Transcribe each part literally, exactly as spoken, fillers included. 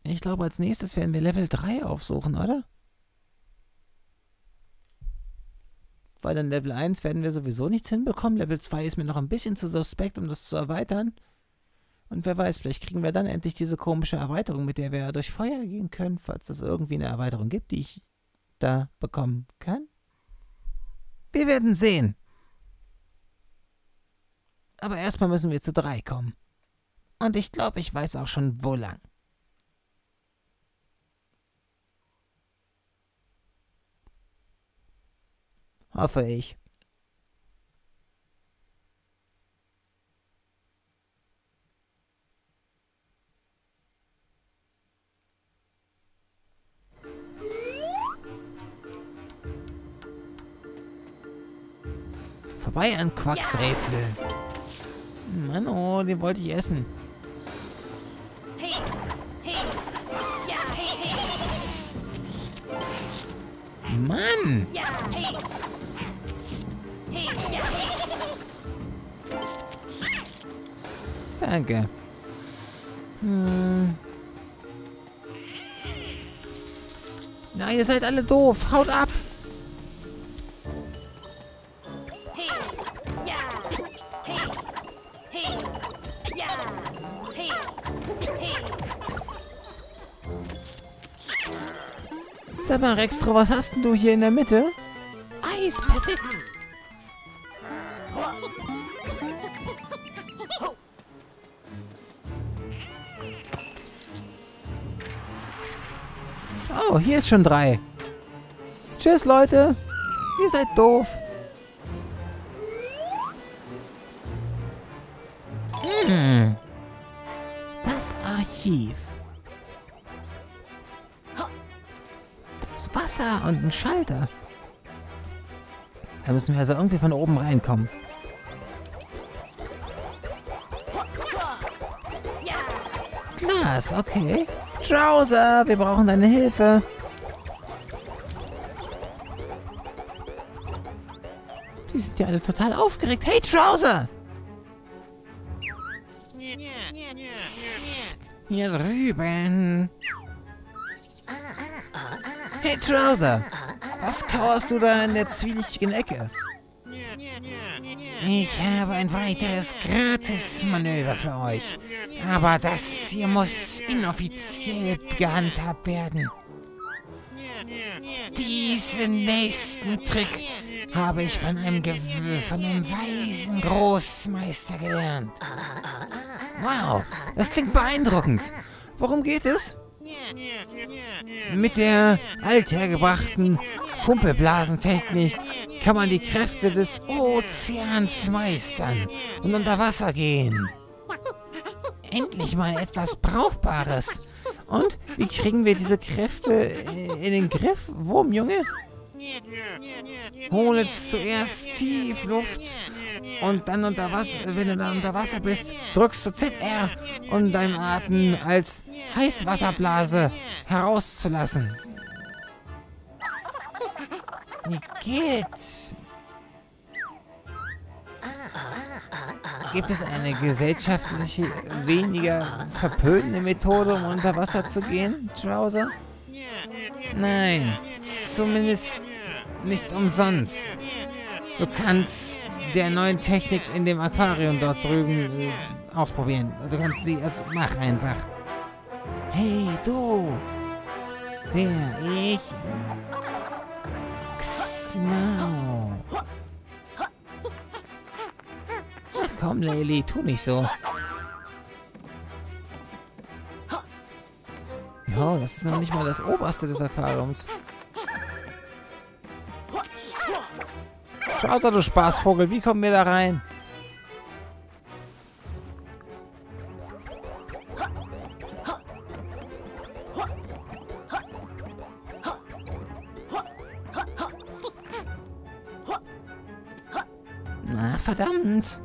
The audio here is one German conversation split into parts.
Ich glaube, als nächstes werden wir Level drei aufsuchen, oder? Weil dann Level eins werden wir sowieso nichts hinbekommen. Level zwei ist mir noch ein bisschen zu suspekt, um das zu erweitern. Und wer weiß, vielleicht kriegen wir dann endlich diese komische Erweiterung, mit der wir durch Feuer gehen können, falls es irgendwie eine Erweiterung gibt, die ich da bekommen kann. Wir werden sehen. Aber erstmal müssen wir zu drei kommen. Und ich glaube, ich weiß auch schon, wo lang. Hoffe ich. Vorbei an Quacks Rätsel. Mann, oh, den wollte ich essen. Hey, hey, ja, hey, hey, Mann! ja, hey, hey, ja, hey. Danke. Hm. Na, ihr seid alle doof. Haut ab! Hey, ja, hey, hey, ja, hey, hey. Sag mal, Rextro, was hast denn du hier in der Mitte? Eis, perfekt. Oh, hier ist schon drei. Tschüss, Leute. Ihr seid doof. Hm. Das Archiv. Das Wasser und ein Schalter. Da müssen wir also irgendwie von oben reinkommen. Glas, okay. Trouser, wir brauchen deine Hilfe. Die sind ja alle total aufgeregt. Hey, Trouser! Hier drüben. Hey, Trouser! Was kauerst du da in der zwielichtigen Ecke? Ich habe ein weiteres Gratis-Manöver für euch. Aber das hier muss inoffiziell gehandhabt werden. Diesen nächsten Trick habe ich von einem, Ge von einem weisen Großmeister gelernt. Wow, das klingt beeindruckend. Worum geht es? Mit der althergebrachten Pumpelblasentechnik kann man die Kräfte des Ozeans meistern und unter Wasser gehen. Endlich mal etwas Brauchbares. Und wie kriegen wir diese Kräfte in den Griff? Wurm, Junge? Hole zuerst tief Luft und dann unter Wasser, wenn du dann unter Wasser bist, drückst du Z R, um deinen Atem als Heißwasserblase herauszulassen. Wie geht's? Gibt es eine gesellschaftliche, weniger verpönte Methode, um unter Wasser zu gehen, Trouser? Nein, zumindest nicht umsonst. Du kannst der neuen Technik in dem Aquarium dort drüben äh, ausprobieren. Du kannst sie erst... Mach einfach. Hey, du! Wer? Ich? Genau. Ach komm, Laylee, tu nicht so. Oh, das ist noch nicht mal das oberste des Aquariums. Trouser, du Spaßvogel, wie kommen wir da rein? Na, verdammt.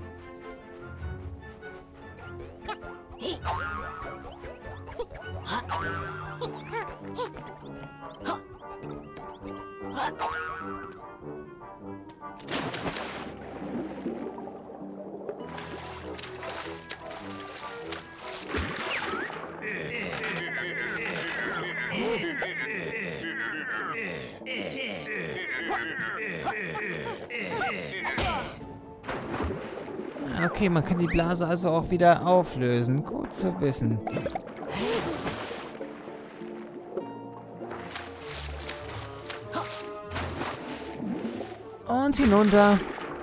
Okay, man kann die Blase also auch wieder auflösen. Gut zu wissen. Und hinunter.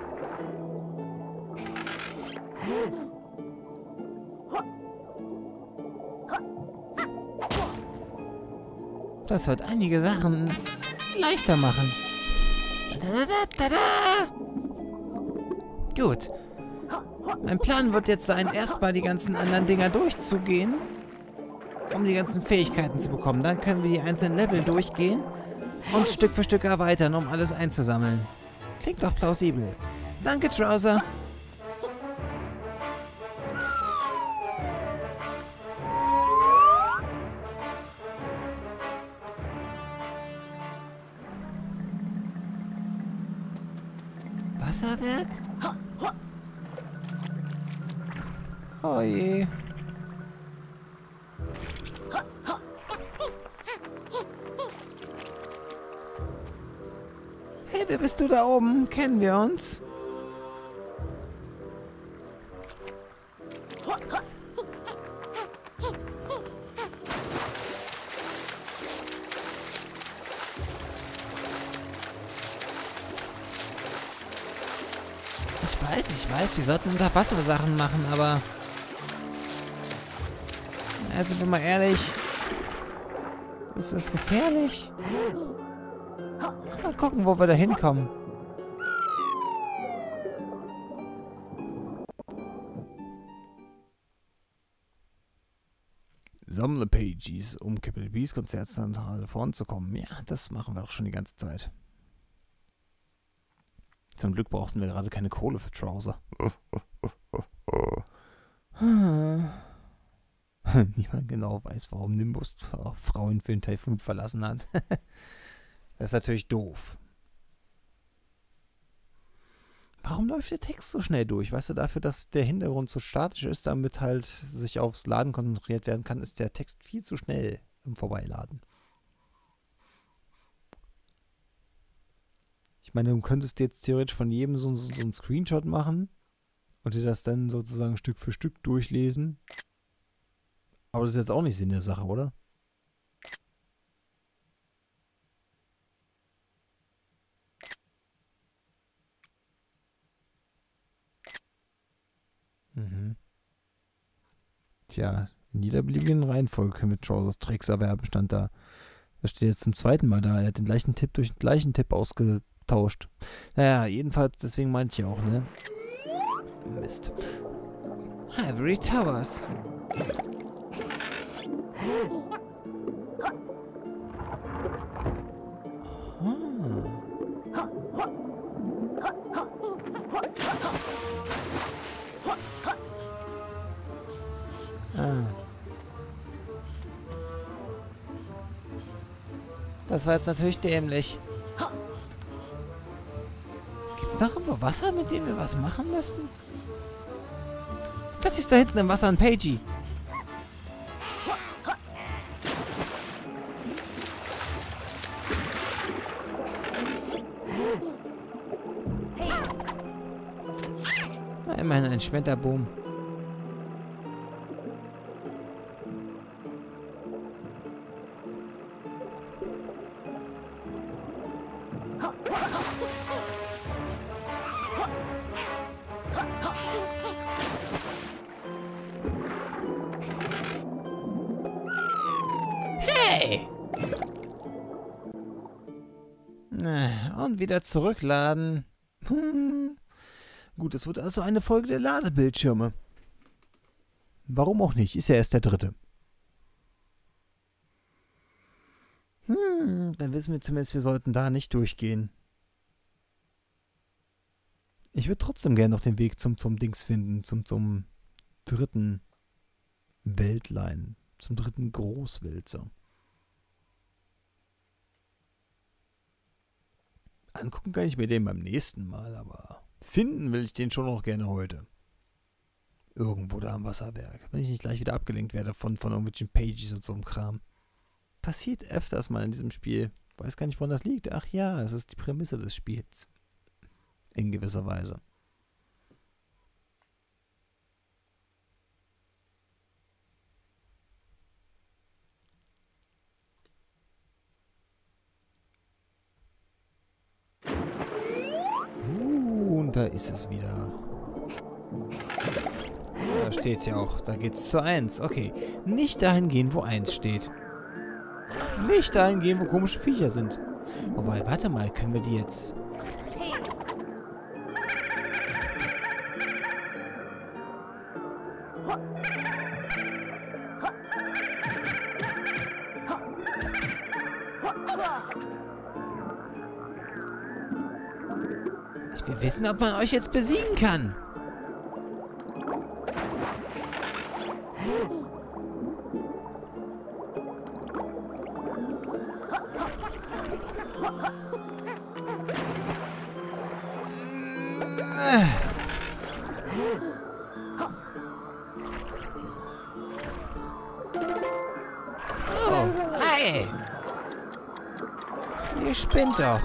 Das wird einige Sachen leichter machen. Gut. Mein Plan wird jetzt sein, erstmal die ganzen anderen Dinger durchzugehen, um die ganzen Fähigkeiten zu bekommen. Dann können wir die einzelnen Level durchgehen und Stück für Stück erweitern, um alles einzusammeln. Klingt doch plausibel. Danke, Trowser. Wasserwerk? Oh je. Hey, wer bist du da oben? Kennen wir uns? Ich weiß, ich weiß, wir sollten Unterwassersachen machen, aber... Also, sind wir mal ehrlich... Ist das gefährlich? Mal gucken, wo wir da hinkommen. Sammle Pages, um Capital B's Konzertzentrale voranzukommen. Ja, das machen wir doch schon die ganze Zeit. Zum Glück brauchten wir gerade keine Kohle für Trowser. Niemand genau weiß, warum Nimbus Frauen für den Taifun verlassen hat. Das ist natürlich doof. Warum läuft der Text so schnell durch? Weißt du, dafür, dass der Hintergrund so statisch ist, damit halt sich aufs Laden konzentriert werden kann, ist der Text viel zu schnell im Vorbeiladen. Ich meine, du könntest jetzt theoretisch von jedem so, so, so einen Screenshot machen und dir das dann sozusagen Stück für Stück durchlesen. Aber das ist jetzt auch nicht Sinn der Sache, oder? Mhm. Tja, in jeder beliebigen Reihenfolge können wir Trowsers Tricks erwerben, stand da. Das steht jetzt zum zweiten Mal da. Er hat den gleichen Tipp durch den gleichen Tipp ausgetauscht. Naja, jedenfalls, deswegen meinte ich auch, ne? Mist. Ivory Towers. Ah. Das war jetzt natürlich dämlich. Gibt's noch irgendwo Wasser, mit dem wir was machen müssten? Das ist da hinten im Wasser ein Pagey. Na, immerhin ein Schmetterboom. Hey! Und wieder zurückladen. Hm. Gut, es wird also eine Folge der Ladebildschirme. Warum auch nicht? Ist ja erst der dritte. Hm, dann wissen wir zumindest, wir sollten da nicht durchgehen. Ich würde trotzdem gerne noch den Weg zum, zum Dings finden, zum, zum dritten Weltlein, zum dritten Großwälzer. Angucken kann ich mir den beim nächsten Mal, aber finden will ich den schon noch gerne heute. Irgendwo da am Wasserwerk, wenn ich nicht gleich wieder abgelenkt werde von, von irgendwelchen Pages und so einem Kram. Passiert öfters mal in diesem Spiel. Weiß gar nicht, woran das liegt. Ach ja, es ist die Prämisse des Spiels. In gewisser Weise. Uh, und da ist es wieder. Da steht's ja auch. Da geht's zu eins. Okay. Nicht dahin gehen, wo eins steht. Nicht dahin gehen, wo komische Viecher sind. Wobei, warte mal, können wir die jetzt... Ich will wissen, ob man euch jetzt besiegen kann. Oh, hey! Ihr spinnt doch.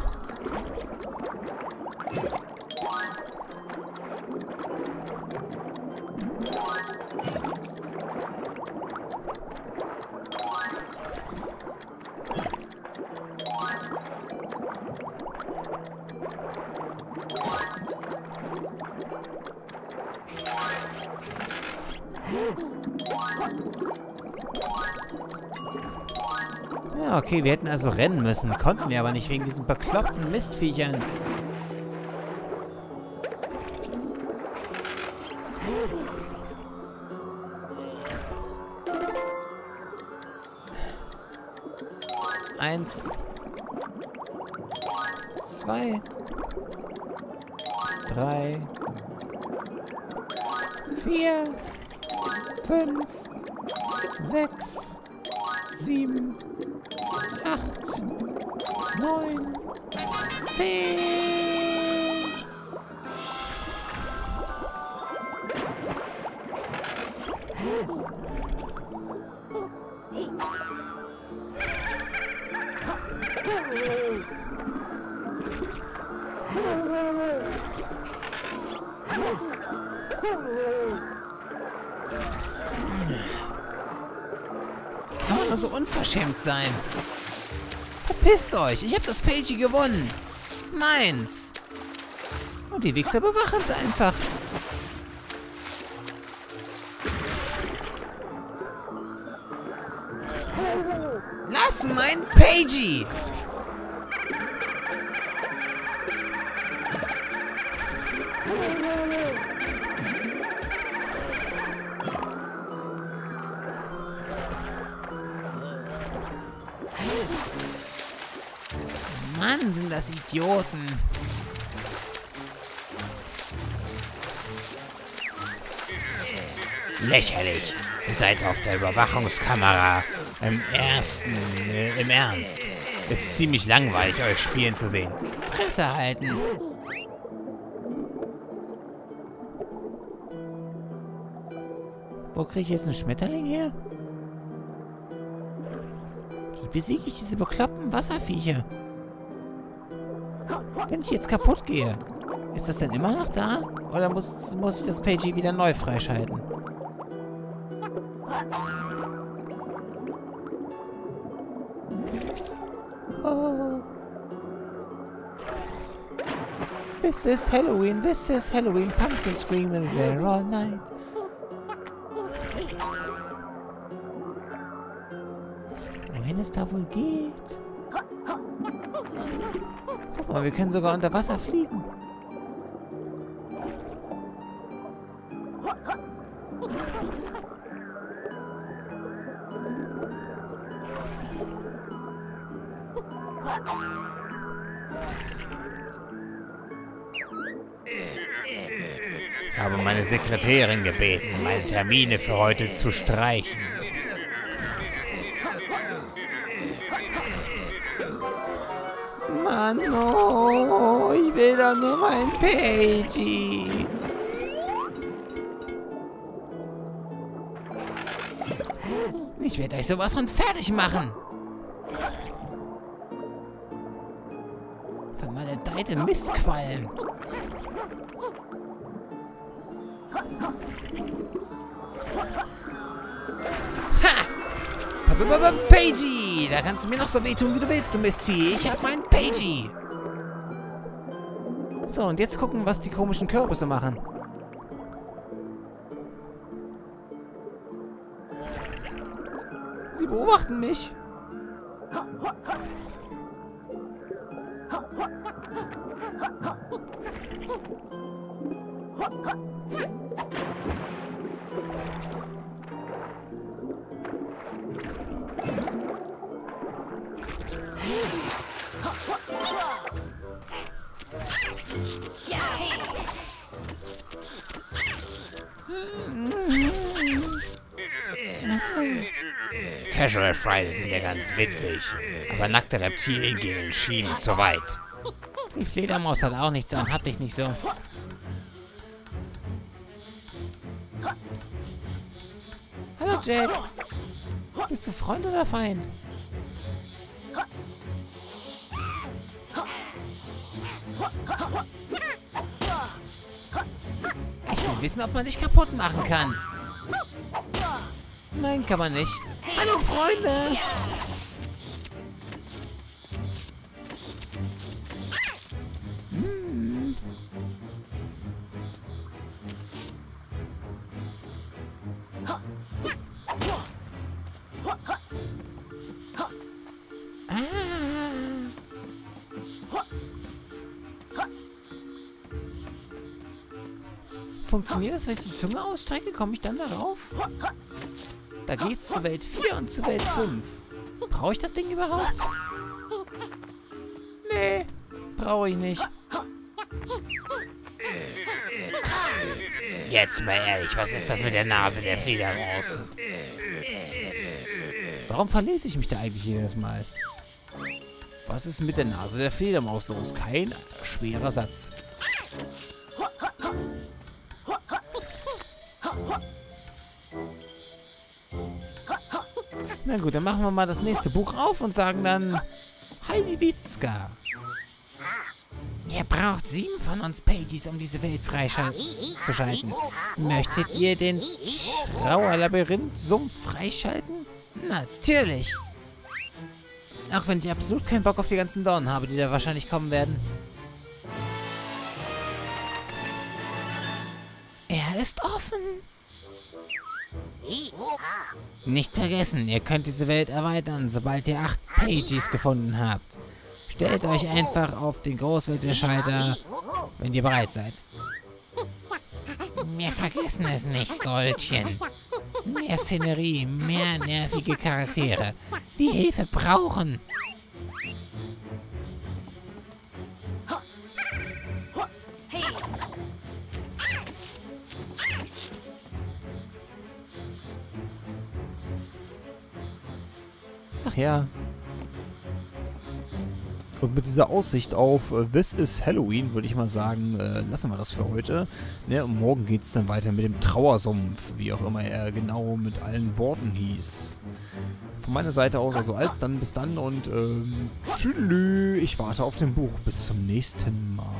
Ja, okay, wir hätten also rennen müssen. Konnten wir aber nicht wegen diesen bekloppten Mistviechern. Eins. Zwei. Drei. Vier. Fünf. Sechs. Sieben. Acht. Neun. Zehn. Kann man nur so unverschämt sein? Verpisst euch! Ich hab das Pagey gewonnen! Meins! Und die Wichser bewachen es einfach. Lass mein Pagey! Mann, sind das Idioten. Lächerlich. Ihr seid auf der Überwachungskamera. Im ersten, äh, im Ernst. Ist ziemlich langweilig, euch spielen zu sehen. Fresse halten. Wo kriege ich jetzt einen Schmetterling her? Wie besiege ich diese bekloppten Wasserviecher? Wenn ich jetzt kaputt gehe, ist das denn immer noch da? Oder muss, muss ich das Pagey wieder neu freischalten? Oh. This is Halloween, this is Halloween, pumpkin screaming there all night. Wohin es da wohl geht? Guck mal, wir können sogar unter Wasser fliegen. Ich habe meine Sekretärin gebeten, meine Termine für heute zu streichen. Mann, oh, ich will doch nur mein Pagey. Ich werde euch sowas von fertig machen. Vermaledeite Mistquallen. Ha! Pagey! Da kannst du mir noch so wehtun, wie du willst, du Mistvieh. Ich hab meinen Pagey. So, und jetzt gucken, was die komischen Kürbisse machen. Sie beobachten mich. Casual Fridays sind ja ganz witzig, aber nackte Reptilien gehen in Schienen zu weit. Die Fledermaus hat auch nichts an, hab dich nicht so. Hallo Jack. Bist du Freund oder Feind? Ich will wissen, ob man dich kaputt machen kann. Nein, kann man nicht. Hallo Freunde. Hm. Ah. Funktioniert das, wenn ich die Zunge ausstrecke? Komme ich dann darauf? Da geht's zu Welt vier und zu Welt fünf. Brauche ich das Ding überhaupt? Nee, brauche ich nicht. Jetzt mal ehrlich, was ist das mit der Nase der Fledermaus? Warum verlese ich mich da eigentlich jedes Mal? Was ist mit der Nase der Fledermaus los? Kein schwerer Satz. Na gut, dann machen wir mal das nächste Buch auf und sagen dann Heidi Witzka. Ihr braucht sieben von uns Pages, um diese Welt freizuschalten. Möchtet ihr den Trauerlabyrinth-Sumpf freischalten? Natürlich. Auch wenn ich absolut keinen Bock auf die ganzen Dornen habe, die da wahrscheinlich kommen werden. Er ist offen. Nicht vergessen, ihr könnt diese Welt erweitern, sobald ihr acht Pages gefunden habt. Stellt euch einfach auf den Großwildschalter, wenn ihr bereit seid. Wir vergessen es nicht, Goldchen. Mehr Szenerie, mehr nervige Charaktere, die Hilfe brauchen. Ach ja. Und mit dieser Aussicht auf äh, This is Halloween, würde ich mal sagen, äh, lassen wir das für heute. Ne, und morgen geht es dann weiter mit dem Trauersumpf, wie auch immer er genau mit allen Worten hieß. Von meiner Seite aus, also als dann, bis dann und ähm, tschüss, ich warte auf dem Buch. Bis zum nächsten Mal.